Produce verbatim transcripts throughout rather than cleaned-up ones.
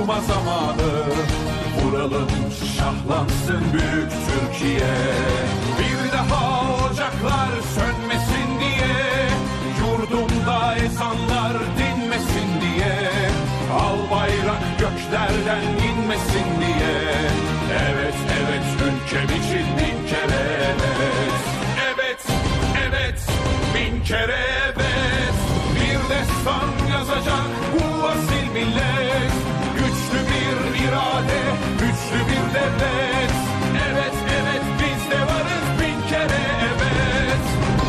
durma zamanı. Vuralım şahlansın büyük Türkiye. Bir daha ocaklar sönmesin diye, yurdumda ezanlar dinmesin diye, al bayrak göklerden inmesin diye. Evet evet ülkem için bin kere evet. Evet evet bin kere evet. Bir destan yazacak bu asil millet. Güçlü bir irade, güçlü bir devlet. Evet evet biz de varız bin kere evet.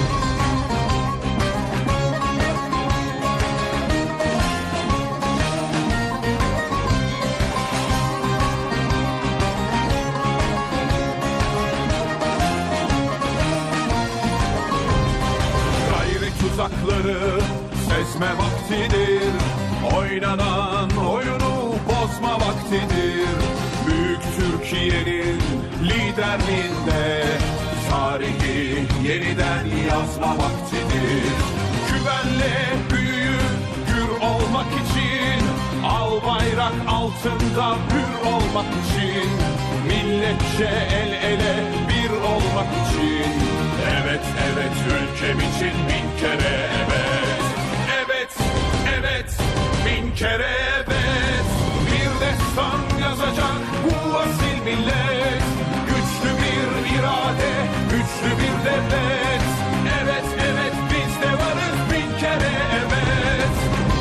Gayret tuzakları sezme vaktidir. Oynanan oyunu bozma vaktidir. Büyük Türkiye'nin liderliğinde tarihi yeniden yazma vaktidir. Güvenle büyüyüp gür olmak için, al bayrak altında hür olmak için, milletçe el ele bir olmak için. Evet evet ülkem için bin kere evet. Evet evet bin kere evet. Bir destan yazacak bu asil millet. Güçlü bir irade, güçlü bir devlet. Evet evet biz de varız bin kere evet.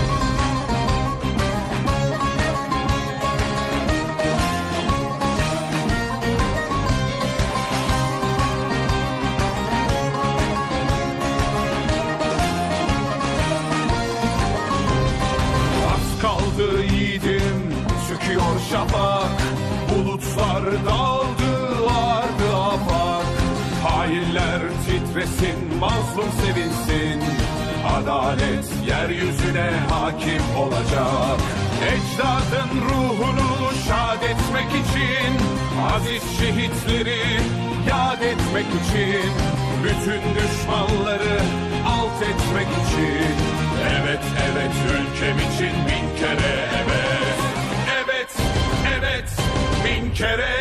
Az kaldı yiğidim, söküyor şafak. Bulutlar dağıldı, ardı afak. Hainler titresin, mazlum sevinsin. Adalet yeryüzüne hakim olacak. Ecdadın ruhunu şad etmek için, aziz şehitleri yad etmek için, bütün düşmanları alt etmek için. Evet evet ülkem için bin kere evet. Evet evet bin kere